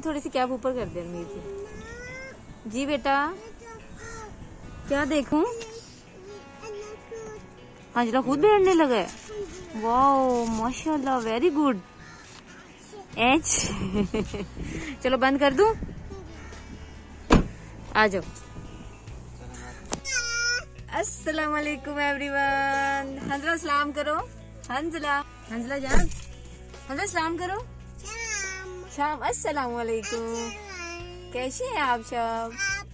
थोड़ी C cap ऊपर कर दे अनमीर की। जी बेटा क्या देखूं? अंजला खुद बैठने लगा है। वाओ माशाल्लाह वेरी गुड। एच चलो बंद कर दूं? आ जाओ। अस्सलाम वालेकुम एवरीवन। हंजला सलाम करो। हंजला हंजला जान हंजला सलाम करो। शाम अस्सलाम वालेकुम। कैसे हैं आप सब?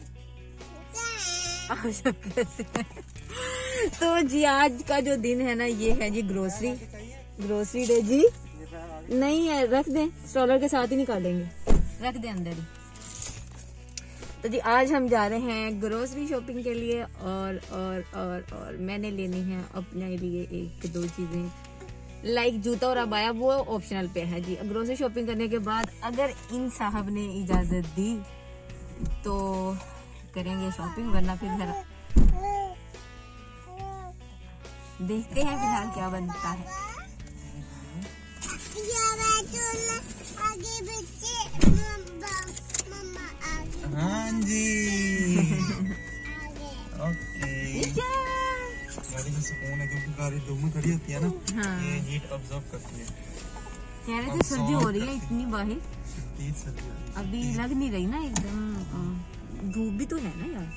कैसे हैं? तो जी आज का जो दिन है ना ये है जी ग्रोसरी डे जी। नहीं है रख दें, स्ट्रॉलर के साथ ही निकालेंगे, रख दें अंदर ही। तो जी आज हम जा रहे हैं ग्रोसरी शॉपिंग के लिए और मैंने लेनी है अपने लिए एक दो चीजें लाइक जूता और अबाया, वो ऑप्शनल पे है जी। ग्रोसरी शॉपिंग करने के बाद अगर इन साहब ने इजाजत दी तो करेंगे शॉपिंग, वरना फिर घर देखते हैं फिलहाल क्या बनता है। हाँ जी ओके। गाड़ी में सुकून है क्योंकि गाड़ी दो में खड़ी होती है ना। हाँ। ये हीट ऑब्जर्व करती है। कह रहे थे सर्दी हो रही है इतनी बाहर, अभी लग नहीं रही ना एकदम, धूप भी तो है ना यार।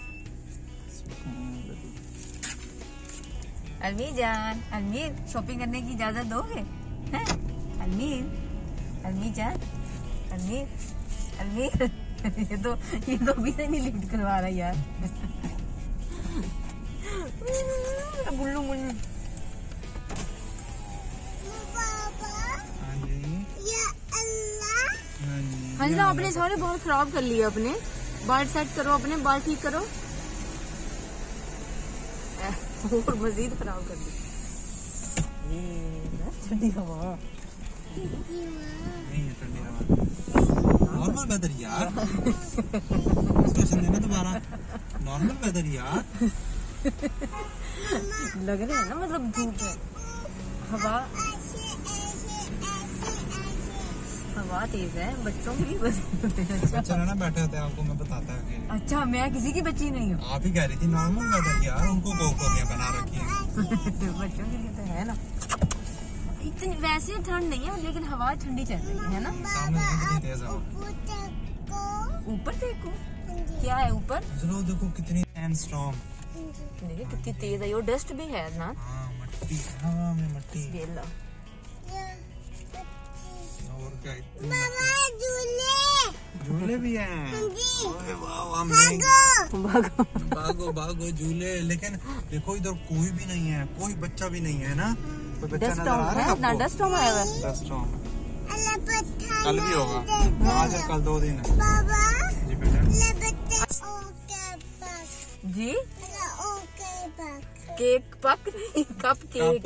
अलमीर जान, अलमीर शॉपिंग करने की इजाजत दोगे? हैं? अलमीर जान, अलमीर ये तो अभी से नहीं लिफ्ट करवा रहा यार। बुल्लू मुल्लू हंजला अपने सारे बाल खराब कर लिए, अपने बाल सेट करो, अपने बाल ठीक करो और मजीद खराब कर दी। ठंडी हवा नॉर्मल वेदर यार। देना दोबारा नॉर्मल वेदर यार। लग रहा है ना मतलब धूप है, हवा तेज है बच्चों के लिए। बच्चे ना बैठे होते हैं, आपको मैं बताता है। अच्छा मैं किसी की बच्ची नहीं हूँ। आप ही कह रही थी नॉर्मल वेदर यार, उनको गोलियां बना रखी हैं। बच्चों के लिए तो है ना। इतनी वैसे ठंड नहीं है लेकिन हवा ठंडी चल रही है ना। ऊपर देखो क्या है ऊपर। चलो देखो कितनी स्ट्रॉन्ग, देखिए कितनी तेज है। ये डस्ट भी है ना। मट्टी, हवा में मट्टी। और क्या झूले भी हैं। भागो झूले। लेकिन देखो इधर कोई भी नहीं है, कोई बच्चा भी नहीं है ना। कोई बच्चा नजर आ रहा है आपको? डस्ट स्टॉर्म आया हुआ है। डस्ट स्टॉर्म कल भी होगा, आज कल 2 दिन है जी बेटा। जी केक पक नहीं, कप केक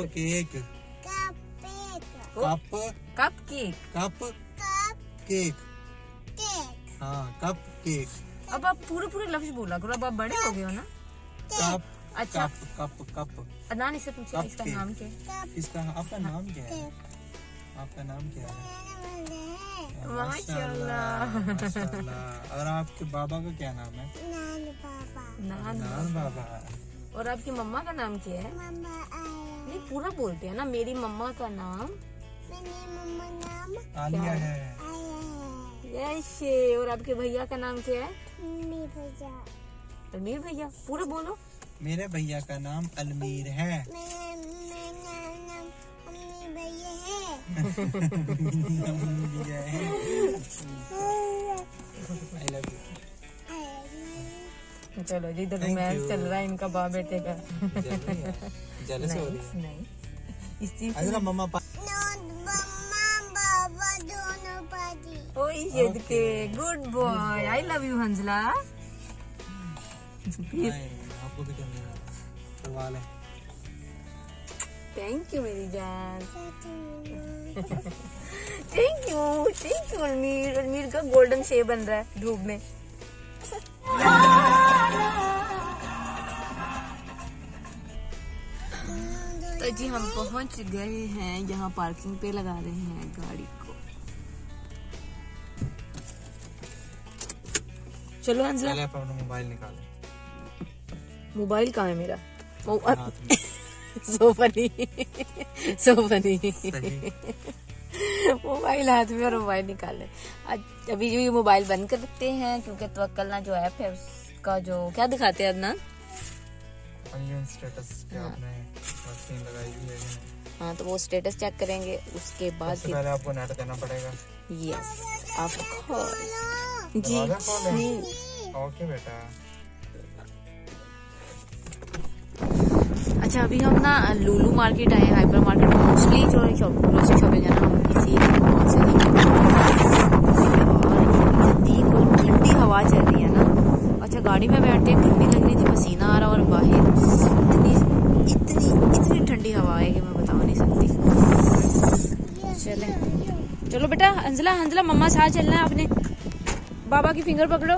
हाँ कप केक। अब आप पूरे लफ्ज बोला करो, अब आप बड़े हो गए हो ना। कप अच्छा कप अदनान इससे पूछे इसका नाम क्या है? इसका आपका नाम क्या है? आपका नाम क्या है? माशाल्लाह। और आपके बाबा का क्या नाम है? नान बाबा। और आपकी मम्मा का नाम क्या है? नहीं पूरा बोलते हैं ना। मेरी मम्मा का नाम आलिया है। यशे। और आपके भैया का नाम क्या है? अलमीर भैया। पूरा बोलो। मेरे भैया का नाम अलमीर है। चलो जी इधर रोमांस चल रहा है इनका बाप बेटे का। जेलस हो रही है। नहीं इस चीज मम्मा के good boy. I love you Hanzala. आपको भी करने सवाल है। थैंक यू मेरी जान। थैंक यू अलमीर का गोल्डन शेप बन रहा है धूप में। तो जी हम पहुंच गए हैं, यहाँ पार्किंग पे लगा रहे हैं गाड़ी को। चलो हंसला, पहले आप अपना मोबाइल निकालें। मोबाइल कहाँ है मेरा? हाथ में। So funny, so funny. सही। मोबाइल हाथ में और मोबाइल निकाले। अभी जो ये मोबाइल बंद कर देते हैं क्योंकि तवक्कल ना जो ऐप है उसका जो क्या दिखाते हैं अदनान, स्टेटस क्या आपने स्क्रीन लगाई हुई है? हाँ तो वो स्टेटस चेक करेंगे, उसके बाद सबसे पहले आपको नेट देना पड़ेगा। यस ऑफ कोर्स जी। ओके बेटा। अच्छा अभी हम ना लुलु मार्केट आए, हाइपर मार्केट। मोस्टली जो ग्रोसरी शॉपिंग है ना हम इसी मॉल से और ठंडी हवा चल रही है ना। अच्छा गाड़ी में बैठते हैं, गर्मी लग रही थी, पसीना आ रहा और बाहर इतनी इतनी ठंडी हवा है कि मैं बता नहीं सकती। चले चलो बेटा, हंजला हंजला मम्मा साथ चलना है, अपने बाबा की फिंगर पकड़ो।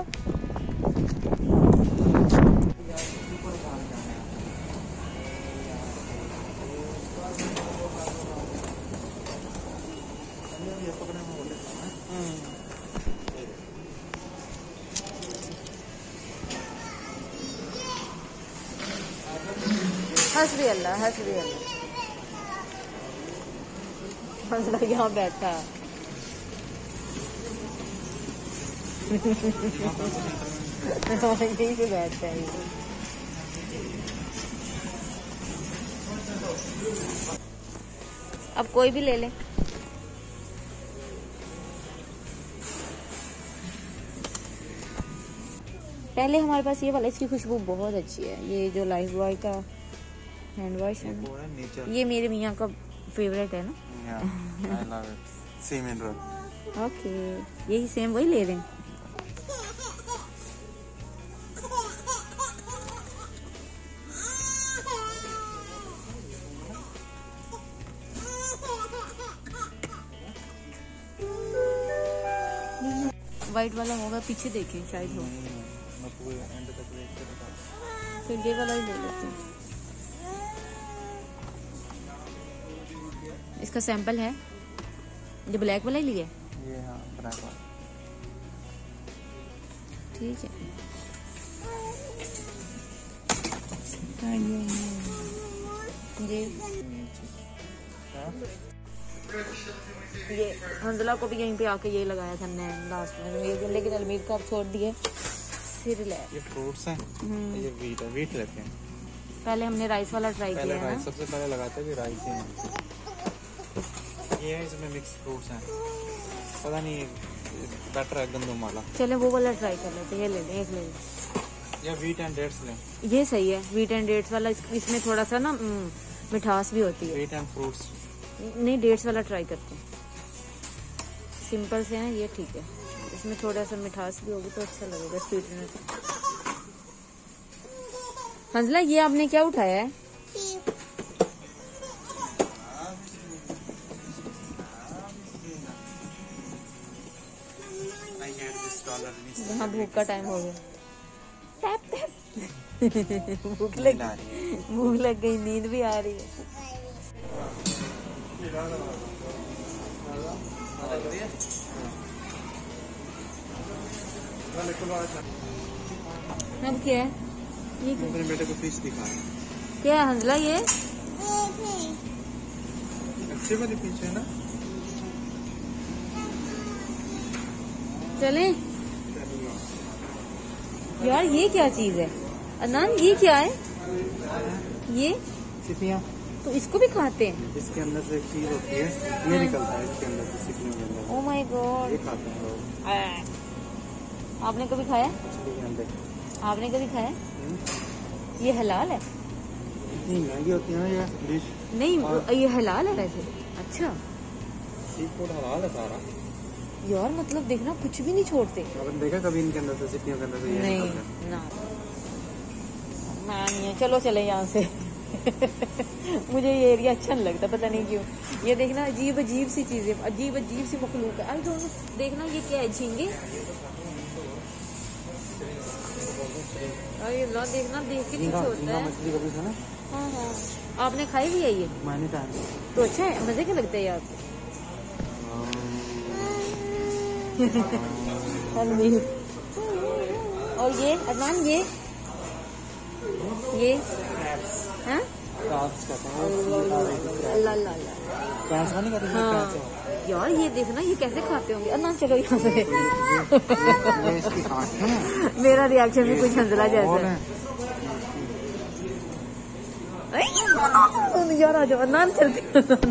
हंस अल्लाह, हंस अल्लाह। हंसला यहाँ बैठा है। यहीं पे बैठता है। अब कोई भी ले ले। पहले हमारे पास ये वाला, इसकी खुशबू बहुत अच्छी है। ये जो लाइफ बॉय का हैंड वॉश है ना, ये मेरे मियाँ का फेवरेट है ना। I love it. Same in roll. Okay यही सेम वही ले रहे हैं। वाइट वाला होगा, पीछे देखें शायद हो। फिर ये वाला ही ले लेते हैं। इसका सैंपल है, जो ब्लैक वाला ही लिया है। ये हाँ ब्लैक वाला ठीक है। ये हंजला को भी यहीं पे आके ये लगाया था नैन लास्ट में, ये लेकिन अलमीर को अब छोड़ दिए। फिर ले ये फ्रूट्स हैं, ये वीट है, वीट लेते हैं। पहले हमने राइस वाला ट्राई किया है ना। सबसे पहले लगाते हैं राइस ही है। ये है, इसमें मिक्स फ्रूट्स हैं, पता नहीं बेटर है गंदम वाला। चले वो वाला ट्राई कर लेते हैं। ये ले लें, एक ले लें। या वीट एंड डेट्स लें। ये सही है, वीट एंड डेट्स वाला। इसमें थोड़ा सा ना मिठास भी होती है। वीट एंड फ्रूट्स नहीं, डेट्स वाला ट्राई करते हैं। सिंपल से है ये, ठीक है। इसमें थोड़ा सा मिठास भी होगी तो अच्छा लगेगा, स्वीटनेस। हंजला ये आपने क्या उठाया है? यहाँ भूख का टाइम हो गया। Tap tap. भूख लग गई, नींद भी आ रही है। अब क्या है ये? मेरे बेटे को फिश दिखाया। क्या है हंजला ये? अच्छे वाली फिश है ना। चले यार, ये क्या चीज है अदनान? ये क्या है? ये सिपियाँ तो इसको भी खाते हैं? इसके अंदर से एक चीज होती है, ये निकलता है इसके अंदर से, सिपियों के अंदर। ओह माय गॉड, ये खाते हैं लोग। आपने कभी खाया? आपने कभी खाया? ये हलाल है? इतनी महंगी होती है ना ये डिश। नहीं ये हलाल है वैसे। अच्छा सी फूड हलाल है सारा यार, मतलब देखना कुछ भी नहीं छोड़ते। आपने देखा कभी इनके अंदर से, सिपियों के अंदर से ये नहीं ना, नहीं है। चलो चले यहाँ से। मुझे ये एरिया अच्छा नहीं लगता, पता नहीं क्यों। ये देखना अजीब अजीब सी चीजें, अजीब अजीब सी मखलूक है। आई डोंट नो, देखना ये क्या है, झींगे। अरे लो देखना, देख के कुछ होता है। मछली कभी सुना? हाँ हाँ, आपने खाई भी है ये? मैंने खाया। तो अच्छा है, मजे के लगते हैं यार। और ये अदनान ये हाँ हाँ यार ये देखना ये कैसे खाते होंगे। अदनान चलो यहाँ से। मेरा रिएक्शन भी कुछ हंसला जैसा है। यार आ जाओ अदनान चलते।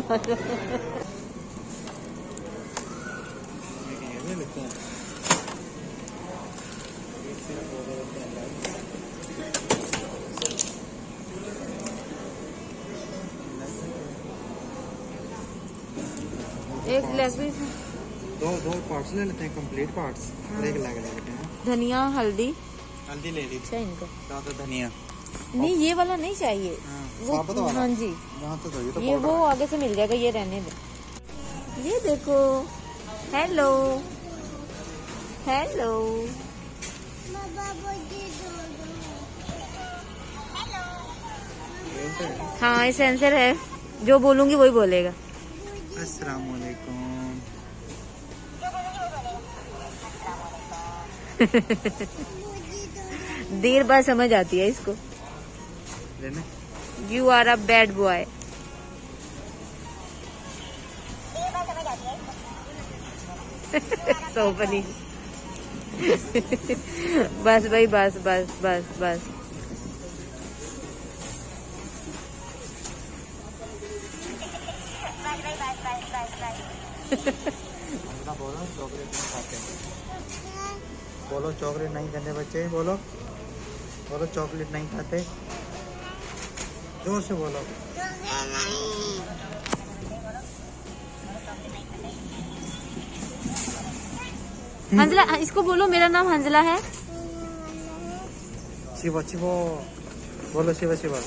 एक लेग पीस दो पार्ट्स ले लेते हैं, कंप्लीट पार्ट्स। और एक लेग ले लेते हैं। धनिया हल्दी ले ली अच्छा इनका तो धनिया नहीं ये वाला नहीं चाहिए। साबुत वाला। हाँ जी ये वो आगे से मिल जाएगा, ये रहने दे। ये देखो हेलो हेलो हाँ ये सेंसर है, जो बोलूंगी वही बोलेगा। अस्सलाम वालेकुम। देर बाद समझ आती है इसको। You are a bad boy. So funny. बस भाई बस बस बस बस। बोलो चॉकलेट नहीं खाते बच्चे, बोलो बोलो चॉकलेट नहीं खाते, जोर से बोलो। हंजला इसको बोलो मेरा नाम हंजला है। शिवा शिवा बोलो, शिवा शिवा।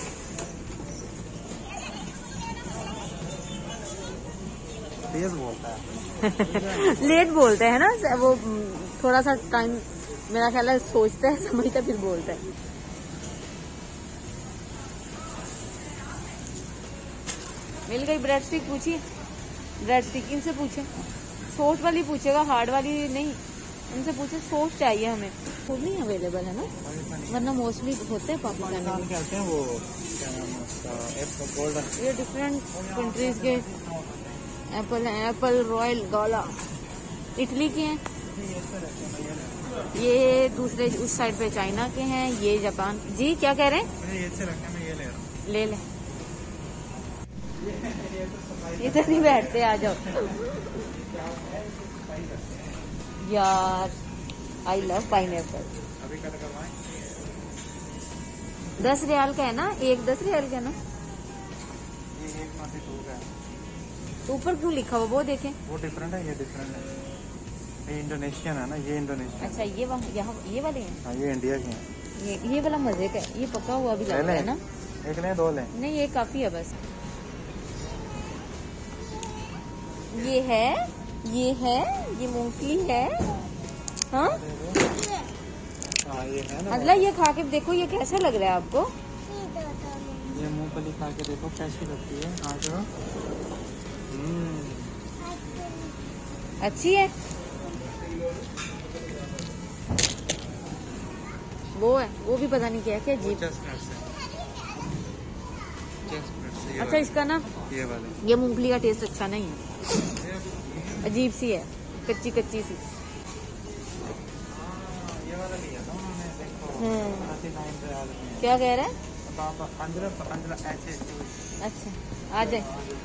तेज बोलता है। लेट बोलते हैं ना वो, थोड़ा सा टाइम मेरा ख्याल है सोचता है समझता है फिर बोलता है। मिल गई ब्रेड स्टिक। पूछिए ब्रेड स्टिक इनसे पूछे, सॉफ्ट वाली पूछेगा हार्ड वाली नहीं। इनसे पूछे सॉफ्ट चाहिए हमें। फूड नहीं अवेलेबल है ना, वरना मोस्टली होते हैं पाकिस्तान में। कहते हैं वो गोल्डन। ये डिफरेंट कंट्रीज के एप्पल है। एप्पल रॉयल गाला इटली के हैं, ये दूसरे उस साइड पे चाइना के हैं, ये जापान। जी क्या कह रहे हैं? ये से रखने में ये ले रहा हूं। ले ले इधर नहीं बैठते, आ जाओ यार। I love pineapple. 10 रियाल का है ना एक, 10 रियाल का है ना। ये 1.2 का है। तो ऊपर क्यों लिखा हुआ वो देखें। वो डिफरेंट है, ये डिफरेंट है। ये इंडोनेशियन है ना, ये इंडोनेशियन। अच्छा ये यहाँ ये वाले हैं। हाँ ये इंडिया के हैं। ये वाला मजे का है, ये पका हुआ भी लग रहा है ना। एक लें दो लें? नहीं ये काफी है बस। ये है ये मूंगफली है। हाँ ये है ना। मतलब ये खा के देखो ये कैसा लग रहा है आपको। ये मूंगफली खा के देखो कैसी लगती है। आ जाओ। अच्छी है। वो है वो भी पता नहीं क्या क्या जीप। अच्छा इसका ना ये मूंगफली का टेस्ट अच्छा नहीं है, अजीब सी है, कच्ची कच्ची सी। ये वाला लिया था उन्होंने, देखो। क्या कह रहा है? ऐसे। अच्छा आ जाए।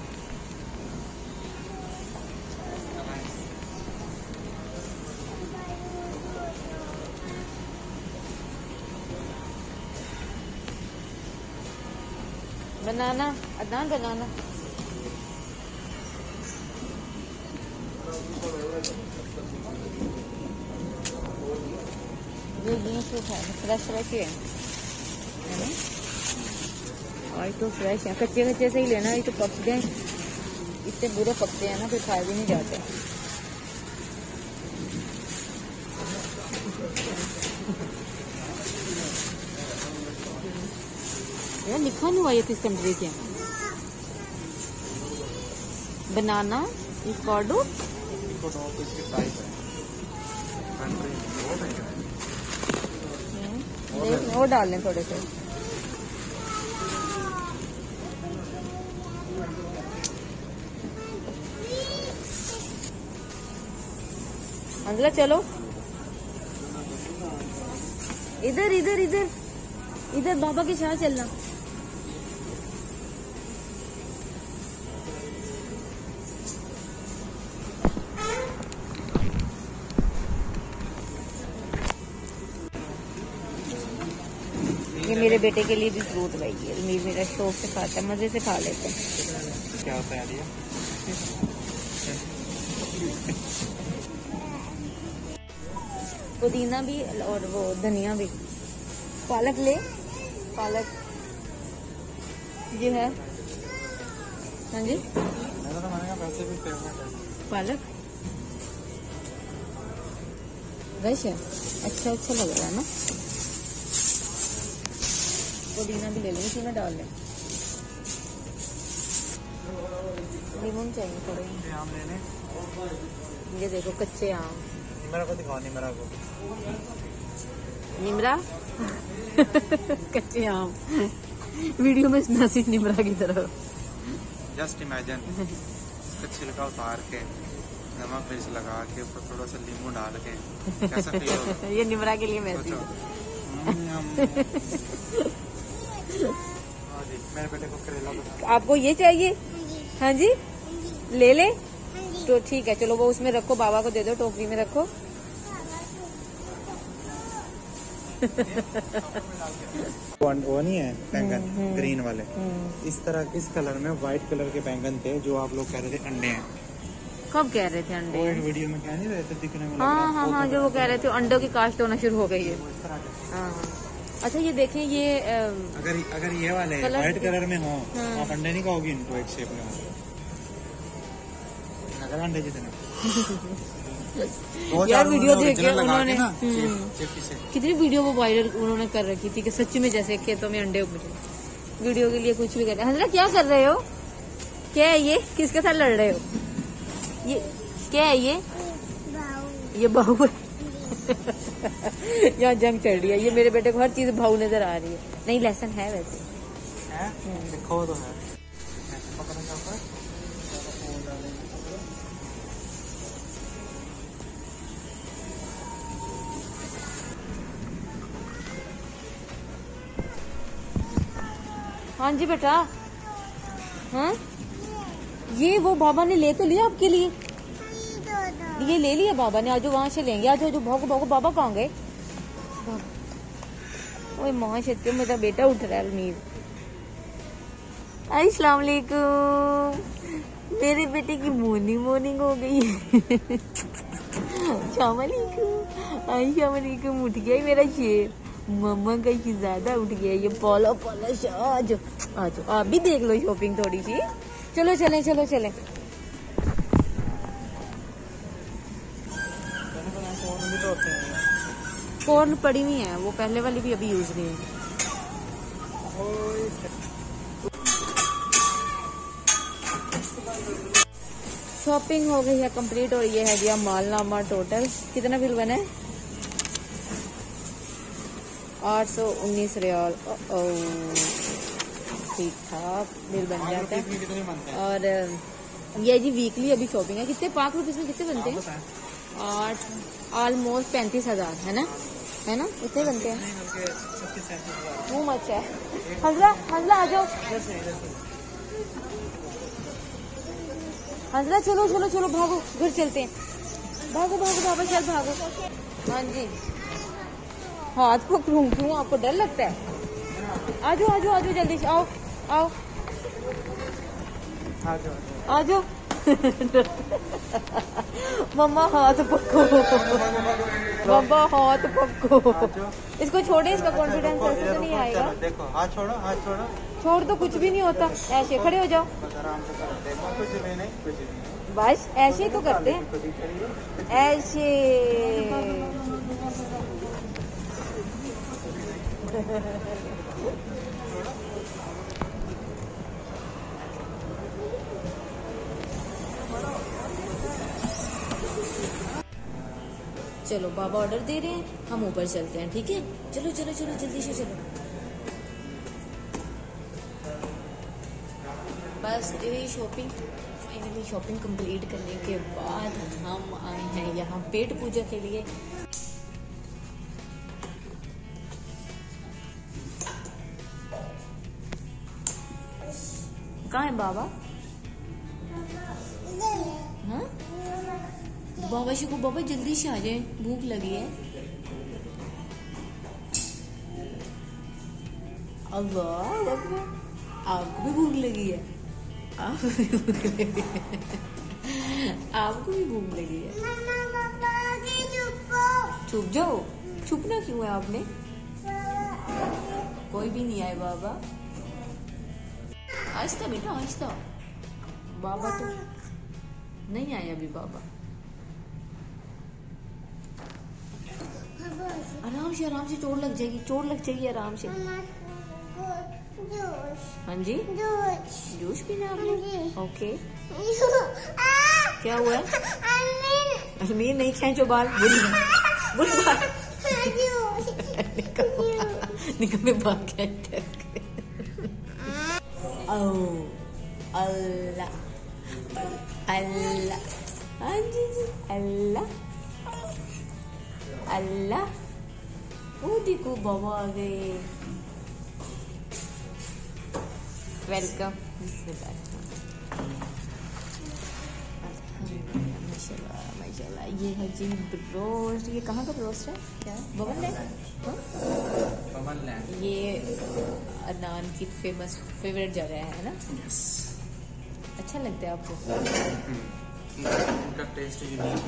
बनाना अदनान बनाना। ये ग्रीन फ्रूट है, फ्रेश फ्रेश ही है ना? और तो फ्रेश है, कच्चे कच्चे से ही लेना। ये तो पक गए, इतने बुरे पकते हैं ना फिर खाए भी नहीं जाते। यार लिखा नहीं हुआ ये किस कंट्री के। बनाना इक्वाडो। और डाल लें थोड़े से। अंजला चलो इधर इधर इधर इधर बाबा के साथ चलना। ये मेरे बेटे के लिए भी फ्रूट भाई है, मेरा शौक से खाता है, मजे से खा लेते हैं। क्या होता है पुदीना भी और वो धनिया भी। पालक ले, पालक ये है। हाँ जी पैसे भी पालक रश है, अच्छा अच्छा लग रहा है ना। पुदीना भी ले लें, इसी में डाल लें। लीमन चाहिए थोड़े। आम लेने, ये देखो कच्चे आम। निमरा को दिखाओ, निमरा को। निमरा कच्चे आम वीडियो में नासिक निमरा की तरह। जस्ट इमेजिन इसका छिलका उतार के नमक मिर्च लगा के ऊपर थोड़ा सा नींबू डाल के कैसा फील होगा? ये निमरा के लिए मैसेज। मेरे बेटे को करेला पसंद। आपको ये चाहिए? हाँ जी ले ले तो ठीक है, चलो वो उसमें रखो, बाबा को दे दो, टोकरी में रखो। वो नहीं है बैंगन ग्रीन वाले, इस तरह इस कलर में व्हाइट कलर के बैंगन थे जो आप लोग कह रहे थे अंडे हैं। कब कह रहे थे अंडे? वो वीडियो में कह नहीं रहे थे दिखने में। हाँ हाँ हाँ, जो वो कह रहे थे अंडों की काश्त होना शुरू हो गई है। हाँ अच्छा ये देखिए ये अगर ये वाले व्हाइट कलर में हो तो आप अंडे नहीं खाओगी, इनको एक शेप में हो अगर अंडे जितने। यार वीडियो देख के उन्होंने कितनी वीडियो वो वायरल उन्होंने कर रखी थी कि सच में जैसे खेतों में अंडे उगते। वीडियो के लिए कुछ भी कर रहे हैं। हजरा क्या कर रहे हो? क्या है ये? किसके साथ लड़ रहे हो? ये क्या है? ये बहू है। यहाँ जंग चल रही है। ये मेरे बेटे को हर चीज भाऊ नजर आ रही है। नहीं लहसुन है वैसे है? देखो तो है। हाँ जी बेटा। हाँ ये वो बाबा ने ले तो लिया आपके लिए, ये ले लिया बाबा ने। आज वहां से लेंगे, आज जो भागो भागो। बाबा कहाँ गए? ओए माँ से मेरा बेटा उठ रहा है अलमीर। अस्सलाम वालेकुम, मेरे बेटे की मॉर्निंग हो गई। अस्सलाम वालेकुम, उठ गया मेरा शेर, मम्मा का शहजादा उठ गया। ये पोलो आज आप भी देख लो शॉपिंग थोड़ी सी। चलो चलें चलो चलें। कॉर्न पड़ी हुई है, वो पहले वाली भी अभी यूज नहीं है। शॉपिंग हो गई है कंप्लीट और ये है गया मालनामा। टोटल कितना बिल बना है? 819 रियाल। ठीक ठाक बिल बन जाता है। और ये जी वीकली अभी शॉपिंग है। कितने ₹5 में कितने बनते हैं? 8 ऑलमोस्ट 35,000 है ना, है ना? इतने बनते हैं। वो मच है। हजला आ जाओ। हजला चलो चलो चलो भागो, घर चलते हैं। भागो भागो बाबा, चल भागो। हाँ जी हाथ पकड़ूं क्यों? आपको डर लगता है? आजो आजो आजो जल्दी से आओ आओ आजो। मम्मा हाथ पकड़ो, मम्मा हाथ पकड़ो। इसको छोड़े, इसका कॉन्फिडेंस ऐसे तो नहीं आएगा। देखो हाथ छोड़ो, हाथ छोड़ो। छोड़ तो कुछ भी नहीं होता। ऐसे खड़े हो जाओ। कुछ भी नहीं। बस ऐसे ही तो करते हैं, ऐसे। चलो बाबा ऑर्डर दे रहे हैं, हम ऊपर चलते हैं, ठीक है? चलो चलो चलो जल्दी से चलो। बस यही शॉपिंग, फाइनली शॉपिंग कंप्लीट करने के बाद हम आए हैं यहाँ पेट पूजा के लिए। कहाँ है बाबा? हाँ बाबा जी को, बाबा जल्दी से आ जाए, भूख लगी है। अल्लाह आपको भी भूख लगी है? आपको भी भूख लगी है? आपको भी भूख लगी है? छुप जाओ। छुपना क्यों है आपने? कोई भी नहीं आए बाबा। आहिस्ता बेटा आहिस्ता, बाबा तो नहीं आए अभी बाबा। आराम से चोट लग जाएगी, चोट लग जाएगी, आराम से। हाँ जी जूस पीना आपने? ओके क्या हुआ? अजमीर नहीं खींचो बाल, बुरी बात निकल बाल खींचते। अल्लाह अल्लाह, हाँ जी अल्लाह अल्लाह। वो देखो बाबा आ गए। वेलकम। माशाल्लाह माशाल्लाह। ये है जी ब्रोस्ट। ये कहाँ का ब्रोस्ट है? क्या है? बबन लैंड। ये अदनान की फेवरेट जगह है ना? अच्छा लगता है आपको? इनका टेस्ट यूनिक है।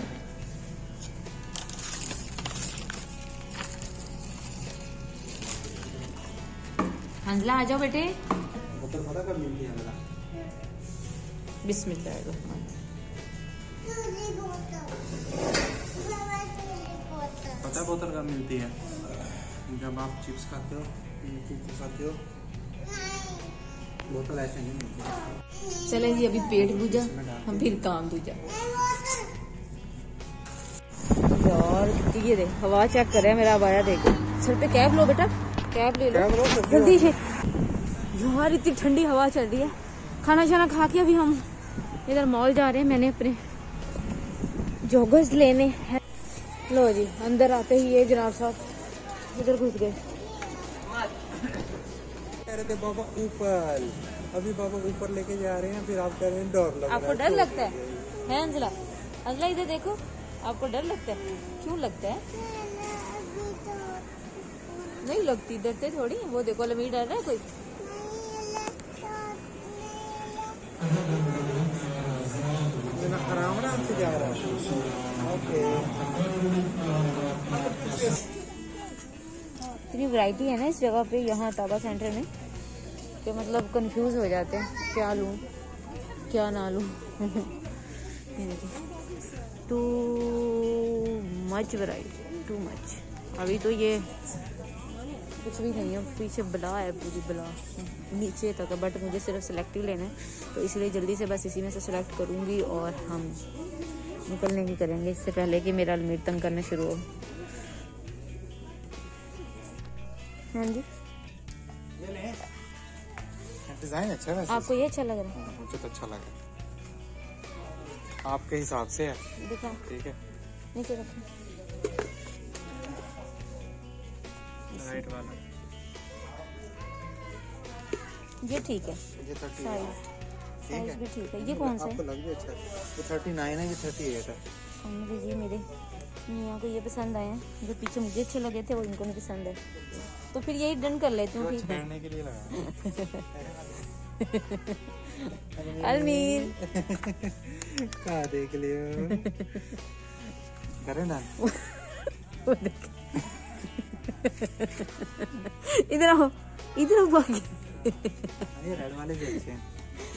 हंजला आ जाओ बेटे। बोतल पता कब मिलती है हंजला? बिस्मिल्लाहिर्रहमान। पता बोतल कब मिलती है? जब आप चिप्स खाते हो, कुकू खाते हो, बोतल ऐसे नहीं मिलती। चले जी अभी पेट पूजा, हम फिर काम दूजा। यार ये देख हवा चेक कर रहा है मेरा आया, देखो सर पे कैप लो बेटा, कैप ले लो जल्दी से। यार इतनी ठंडी हवा चल रही है। खाना शाना खा के अभी हम इधर मॉल जा रहे हैं। मैंने अपने जॉगर्स लेने हैं। लो जी अंदर आते ही ये जनाब साहब इधर घुस गए। कह रहे थे बाबा ऊपर, अभी बाबा ऊपर लेके जा रहे हैं, फिर आप कह रहे हैं डर लग रहा है। आपको डर लगता है अंजला? अंजला इधर देखो, आपको डर लगता है? क्यों लगता है? नहीं लगती, डरते थोड़ी। वो देखो लमीर डर रहा है कोई। आराम से जा रहा है। ओके। इतनी वैरायटी है ना इस जगह पे, यहाँ ताबा सेंटर में, कि मतलब कंफ्यूज हो जाते हैं क्या लूँ क्या ना लूँ। Too much variety, too much. अभी तो ये कुछ भी नहीं है, पीछे बला है, पूरी बला नीचे तक है। बट मुझे सिर्फ सिलेक्टिव लेना है, तो इसलिए जल्दी से बस इसी में से सिलेक्ट करूँगी और हम निकलने की करेंगे, इससे पहले कि मेरा अलमीर तंग करना शुरू हो। हाँ जी डिजाइन अच्छा है। आपको ये अच्छा लग रहा है? मुझे तो अच्छा लगा, आपके हिसाब से है। दिखा ठीक है, नीचे रखें। राइट वाला ये ठीक है, ये 30 साइज भी ठीक है। ये कौन सा है? आपको लग भी अच्छा है। ये 39 है, ये 38 है। मुझे जी मेरे मियाँ को ये पसंद आए हैं, जो पीछे मुझे अच्छे लगे थे वो इनको नहीं पसंद है, तो फिर यही डन कर लेती हूँ। ठीक है के लिए लगा। अलमीर कहाँ देख लियो? करें ना। इधर आओ, इधर आओ बाकी। ये रेड वाले भी अच्छे हैं।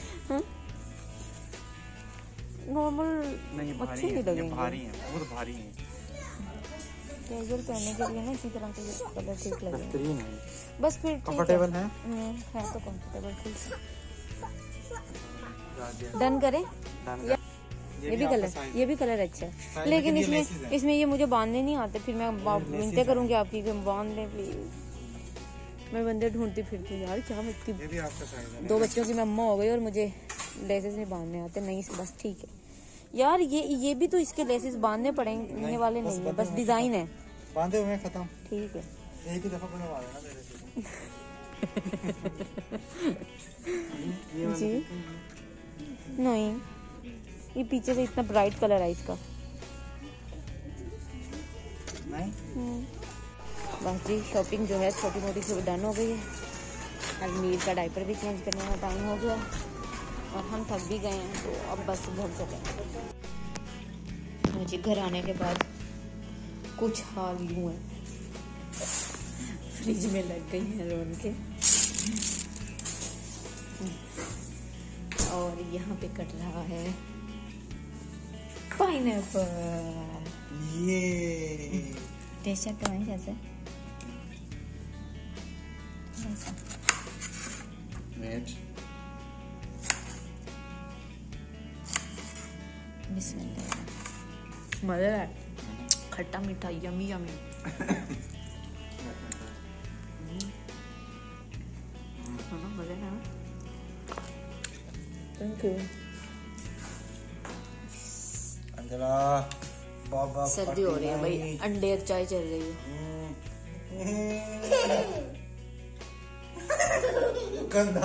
नॉर्मल नहीं अच्छे नहीं लगेंगे, भारी हैं, बहुत भारी हैं। कैजुअल पहनने के लिए ना इसी तरह के कलर ठीक लगेंगे। बेहतरीन है, बस फिर कंफर्टेबल है। है तो कंफर्टेबल। ठीक डन करें? ये भी कलर अच्छा है, लेकिन इसमें ये मुझे बांधने नहीं आते। फिर मैं मिन्नतें करूंगी आपकी कि बांध दें प्लीज। मैं बंदे ढूंढती फिरती यार, क्या मतलब 2 बच्चों की मैं अम्मा हो गई और मुझे लेसेस नहीं बांधने आते। नहीं बस ठीक है यार, ये भी तो इसके लेसेस बांधने पड़ेंगे वाले नहीं है, बस डिजाइन है, बांधे हुए खत्म। ठीक है, एक ही दफा बनवा देना मेरे से। जी नहीं, ये पीछे से इतना ब्राइट कलर है इसका। नहीं बस जी, शॉपिंग जो है छोटी मोटी सी डन हो गई है। अलमीर का डायपर भी चेंज करने का टाइम हो गया और हम थक भी गए हैं, तो अब बस घर चले। मुझे घर आने के बाद कुछ हाल यूं है, फ्रिज में लग गई हैं रोन के, और यहाँ पे कट रहा है पाइनएप्पल। ये टेस्ट चेक करवाएं कैसे? मजा है, खट्टा मीठा यमी यमी। मजा है। Thank you. अंजला बाबा, सर्दी हो रही है भाई, अंडे चाय चल रही है। गंदा।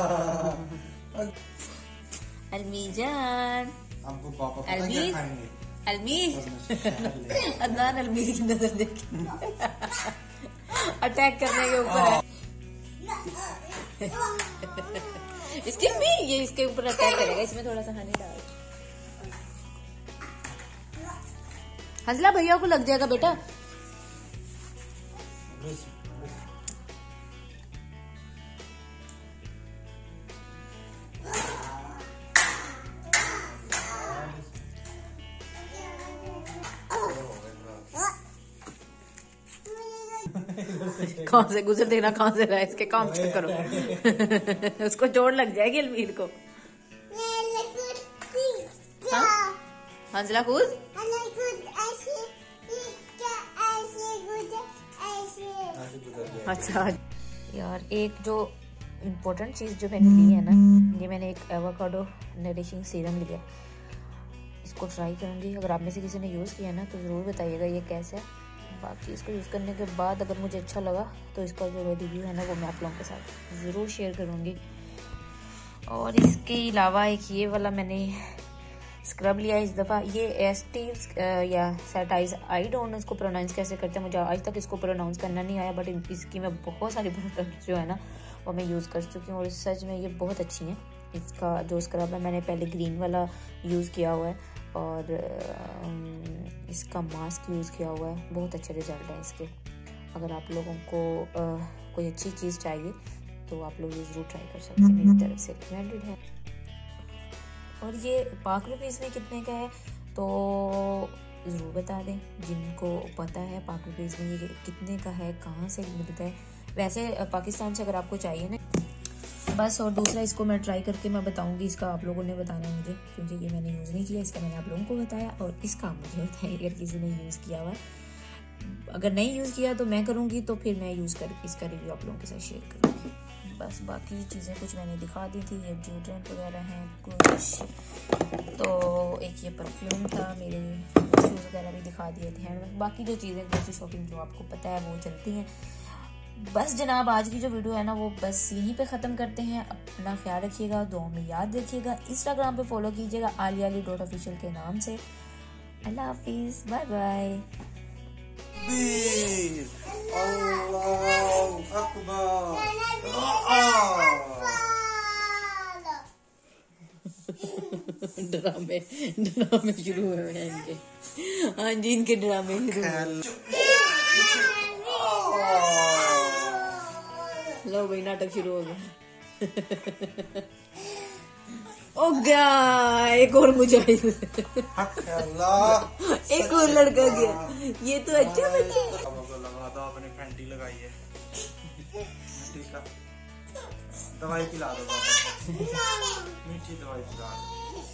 अलमी जान, हमको पापा अलमी खाएंगे। अलमी अदनान अलमीर की नजर देखी अटैक करने के ऊपर है। इसके भी ये इसके ऊपर अटैक करेगा। इसमें थोड़ा सा हनी डाल। हंसला भैया को लग जाएगा बेटा। कहाँ से गुजर देना, कहाँ से रहा है, इसके काम चेक करो। उसको चोट लग जाएगी अलमीर को। हाँ? हंसला कूद। अच्छा यार, एक जो इम्पोर्टेंट चीज जो मैंने ली है ना, ये मैंने एक एवोकाडो नरिशिंग सीरम लिया। इसको ट्राई करूंगी। अगर आप में से किसी ने यूज किया ना तो जरूर बताइएगा ये कैसा है। बाकी इसको यूज़ करने के बाद अगर मुझे अच्छा लगा तो इसका जो रिव्यू है ना वो मैं आप लोगों के साथ ज़रूर शेयर करूँगी। और इसके अलावा एक ये वाला मैंने स्क्रब लिया इस दफ़ा। ये एस्टीव या सैटाइज, आई डोंट नो इसको प्रोनाउंस कैसे करते हैं, मुझे आज तक इसको प्रोनाउंस करना नहीं आया। बट इसकी मैं बहुत सारी प्रोडक्ट जो है ना वो मैं यूज़ कर चुकी हूँ और सच में ये बहुत अच्छी हैं। इसका जो स्क्रब है मैंने पहले ग्रीन वाला यूज़ किया हुआ है और इसका मास्क यूज़ किया हुआ है। बहुत अच्छे रिजल्ट है इसके। अगर आप लोगों को कोई अच्छी चीज़ चाहिए तो आप लोग ये ज़रूर ट्राई कर सकते हैं, मेरी तरफ से रिकमेंडेड है। और ये पाक रुपीज़ में कितने का है तो ज़रूर बता दें जिनको पता है पाक रुपीज़ में ये कितने का है, कहाँ से मिलता है। वैसे पाकिस्तान से अगर आपको चाहिए ना बस। और दूसरा इसको मैं ट्राई करके मैं बताऊंगी, इसका आप लोगों ने बताना है मुझे, क्योंकि ये मैंने यूज़ नहीं किया। इसका मैंने आप लोगों को बताया और इसका मुझे बताया अगर किसी ने यूज़ किया हुआ है। अगर नहीं यूज़ किया तो मैं करूँगी, तो फिर मैं यूज़ करके इसका रिव्यू आप लोगों के साथ शेयर करूँगी। बस बाकी चीज़ें कुछ मैंने दिखा दी थी, ये डिओड्रेंट वगैरह हैं कुछ, तो एक ये परफ्यूम था, मेरे शूज़ वगैरह भी दिखा दिए थे। बाकी जो चीज़ें ग्रोसरी शॉपिंग जो आपको पता है वो चलती हैं। बस जनाब, आज की जो वीडियो है ना वो बस यहीं पे ख़त्म करते हैं। अपना ख्याल रखिएगा, दुआ में याद रखिएगा। इंस्टाग्राम पे फॉलो कीजिएगा aliali.official के नाम से। अल्लाह हाफिज़, बाय बाय। अल्लाहू अकबर। ड्रामे शुरू हुए हैं इनके। हाँ जी, इनके ड्रामे शुरू। लो भाई, नाटक शुरू हो गया। ओ गया एक और मुजाहिद, एक और लड़का गया। ये तो अच्छा बच्चा। लगा दो, अपने फैंटी लगाई है। दवाई खिला दो पापा को, मीठी दवाई खिला दो।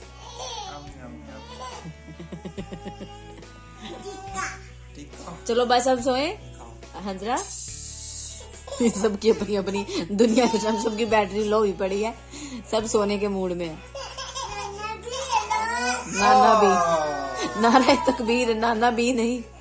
चलो बस अब सोए हंजरा। सबकी अपनी अपनी दुनिया के सबकी बैटरी लो हुई पड़ी है, सब सोने के मूड में है। नाना भी, नारा तकबीर, नाना भी नहीं।